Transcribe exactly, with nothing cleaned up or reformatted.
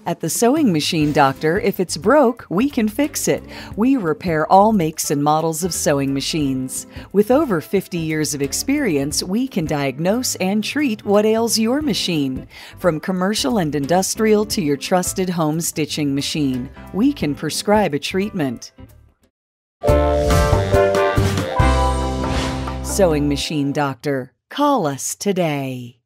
At the Sewing Machine Doctor, if it's broke, we can fix it. We repair all makes and models of sewing machines. With over fifty years of experience, we can diagnose and treat what ails your machine. From commercial and industrial to your trusted home stitching machine, we can prescribe a treatment. Sewing Machine Doctor. Call us today.